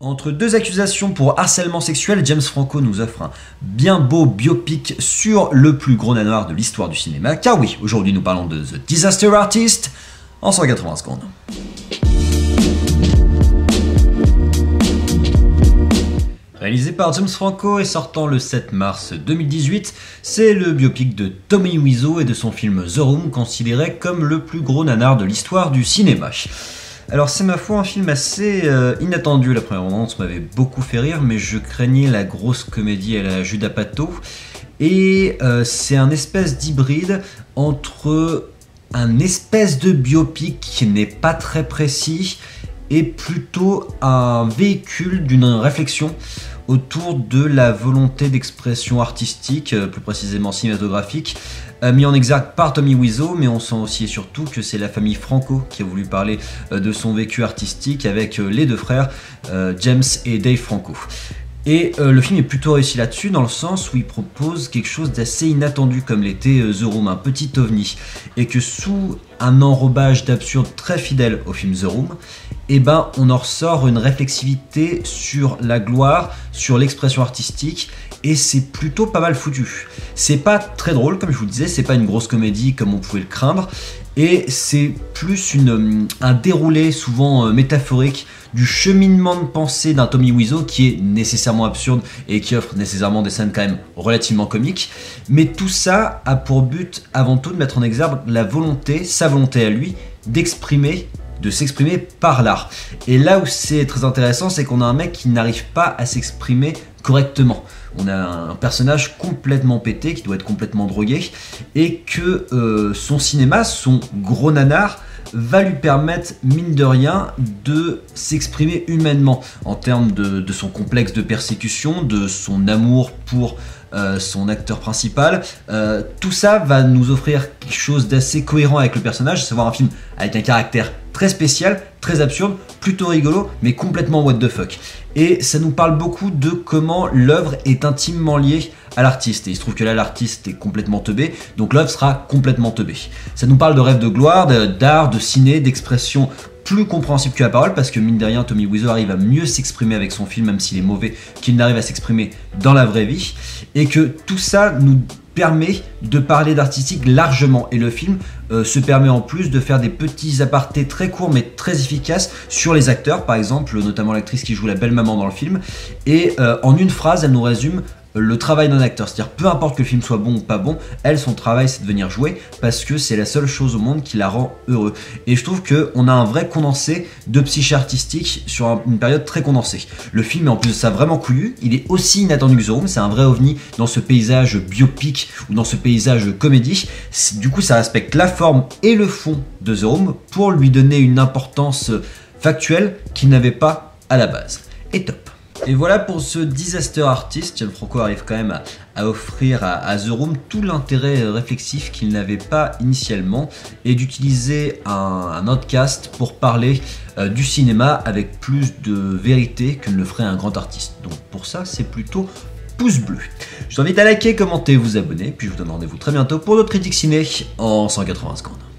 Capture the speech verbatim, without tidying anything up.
Entre deux accusations pour harcèlement sexuel, James Franco nous offre un bien beau biopic sur le plus gros nanar de l'histoire du cinéma. Car oui, aujourd'hui nous parlons de The Disaster Artist en cent quatre-vingts secondes. Réalisé par James Franco et sortant le sept mars deux mille dix-huit, c'est le biopic de Tommy Wiseau et de son film The Room, considéré comme le plus gros nanar de l'histoire du cinéma. Alors c'est ma foi un film assez euh, inattendu. La première annonce m'avait beaucoup fait rire, mais je craignais la grosse comédie à la Judas Pato. Et euh, c'est un espèce d'hybride entre un espèce de biopic qui n'est pas très précis et plutôt un véhicule d'une réflexion autour de la volonté d'expression artistique, plus précisément cinématographique, euh, mis en exergue par Tommy Wiseau, mais on sent aussi et surtout que c'est la famille Franco qui a voulu parler euh, de son vécu artistique avec euh, les deux frères, euh, James et Dave Franco. Et euh, le film est plutôt réussi là-dessus, dans le sens où il propose quelque chose d'assez inattendu, comme l'était euh, The Room, un petit ovni, et que sous un enrobage d'absurde très fidèle au film The Room, eh ben, on en ressort une réflexivité sur la gloire, sur l'expression artistique, et c'est plutôt pas mal foutu. C'est pas très drôle, comme je vous le disais, c'est pas une grosse comédie comme on pouvait le craindre, et c'est plus une, un déroulé souvent euh, métaphorique du cheminement de pensée d'un Tommy Wiseau qui est nécessairement absurde et qui offre nécessairement des scènes quand même relativement comiques. Mais tout ça a pour but avant tout de mettre en exergue la volonté, sa volonté à lui, d'exprimer, de s'exprimer par l'art. Et là où c'est très intéressant, c'est qu'on a un mec qui n'arrive pas à s'exprimer correctement. On a un personnage complètement pété, qui doit être complètement drogué, et que euh, son cinéma, son gros nanar, va lui permettre, mine de rien, de s'exprimer humainement en termes de, de son complexe de persécution, de son amour pour euh, son acteur principal. Euh, tout ça va nous offrir quelque chose d'assez cohérent avec le personnage, à savoir un film avec un caractère très spécial, très absurde, plutôt rigolo, mais complètement what the fuck. Et ça nous parle beaucoup de comment l'œuvre est intimement liée à l'artiste. Et il se trouve que là, l'artiste est complètement teubé, donc l'œuvre sera complètement teubée. Ça nous parle de rêve de gloire, d'art, de ciné, d'expression plus compréhensible que la parole, parce que mine de rien, Tommy Wiseau arrive à mieux s'exprimer avec son film, même s'il est mauvais, qu'il n'arrive à s'exprimer dans la vraie vie. Et que tout ça nous permet de parler d'artistique largement, et le film euh, se permet en plus de faire des petits apartés très courts mais très efficaces sur les acteurs, par exemple notamment l'actrice qui joue la belle maman dans le film, et euh, en une phrase elle nous résume le travail d'un acteur, c'est-à-dire peu importe que le film soit bon ou pas bon, elle, son travail c'est de venir jouer parce que c'est la seule chose au monde qui la rend heureux. Et je trouve qu'on a un vrai condensé de psyché artistique sur une période très condensée. Le film est en plus de ça vraiment couillu, il est aussi inattendu que The Room, c'est un vrai ovni dans ce paysage biopic ou dans ce paysage comédie. Du coup ça respecte la forme et le fond de The Room pour lui donner une importance factuelle qu'il n'avait pas à la base. Et top. Et voilà pour ce Disaster Artist. James Franco arrive quand même à, à offrir à, à The Room tout l'intérêt réflexif qu'il n'avait pas initialement, et d'utiliser un, un outcast pour parler euh, du cinéma avec plus de vérité que ne le ferait un grand artiste. Donc pour ça, c'est plutôt pouce bleu. Je vous invite à liker, commenter, vous abonner, puis je vous donne rendez-vous très bientôt pour d'autres critiques ciné en cent quatre-vingts secondes.